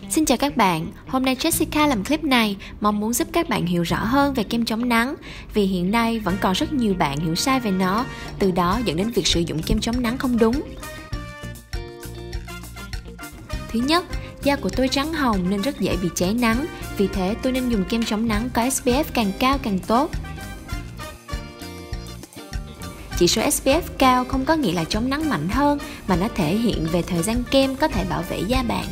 Xin chào các bạn, hôm nay Jessica làm clip này mong muốn giúp các bạn hiểu rõ hơn về kem chống nắng. Vì hiện nay vẫn còn rất nhiều bạn hiểu sai về nó, từ đó dẫn đến việc sử dụng kem chống nắng không đúng. Thứ nhất, da của tôi trắng hồng nên rất dễ bị cháy nắng, vì thế tôi nên dùng kem chống nắng có SPF càng cao càng tốt. Chỉ số SPF cao không có nghĩa là chống nắng mạnh hơn, mà nó thể hiện về thời gian kem có thể bảo vệ da bạn.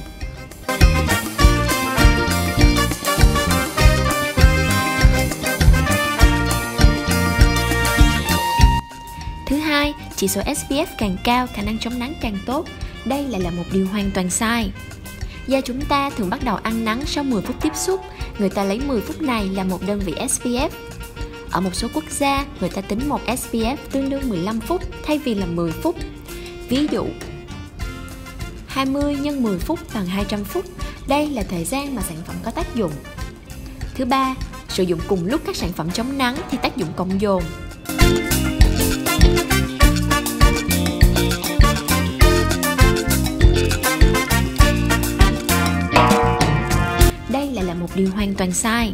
Thứ hai, chỉ số SPF càng cao, khả năng chống nắng càng tốt. Đây lại là một điều hoàn toàn sai. Da chúng ta thường bắt đầu ăn nắng sau 10 phút tiếp xúc. Người ta lấy 10 phút này là một đơn vị SPF. Ở một số quốc gia, người ta tính một SPF tương đương 15 phút thay vì là 10 phút. Ví dụ, 20 x 10 phút bằng 200 phút. Đây là thời gian mà sản phẩm có tác dụng. Thứ ba, sử dụng cùng lúc các sản phẩm chống nắng thì tác dụng cộng dồn. Đây lại là một điều hoàn toàn sai.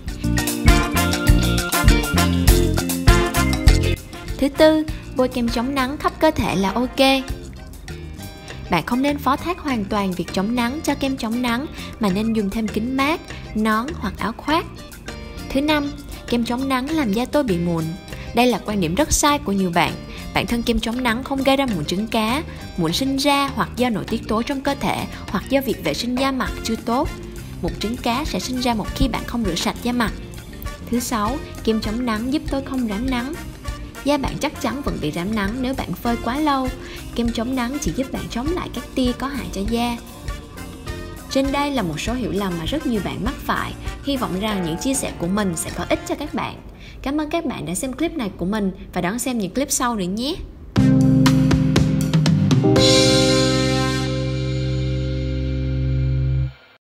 Thứ tư, bôi kem chống nắng khắp cơ thể là ok. Bạn không nên phó thác hoàn toàn việc chống nắng cho kem chống nắng, mà nên dùng thêm kính mát, nón hoặc áo khoác. Thứ năm, kem chống nắng làm da tôi bị mụn. Đây là quan điểm rất sai của nhiều bạn. Bản thân kem chống nắng không gây ra mụn trứng cá. Mụn sinh ra hoặc do nội tiết tố trong cơ thể, hoặc do việc vệ sinh da mặt chưa tốt. Mụn trứng cá sẽ sinh ra một khi bạn không rửa sạch da mặt. Thứ sáu, kem chống nắng giúp tôi không rám nắng. Da bạn chắc chắn vẫn bị rám nắng nếu bạn phơi quá lâu. Kem chống nắng chỉ giúp bạn chống lại các tia có hại cho da. Trên đây là một số hiểu lầm mà rất nhiều bạn mắc phải. Hy vọng rằng những chia sẻ của mình sẽ có ích cho các bạn. Cảm ơn các bạn đã xem clip này của mình và đón xem những clip sau nữa nhé.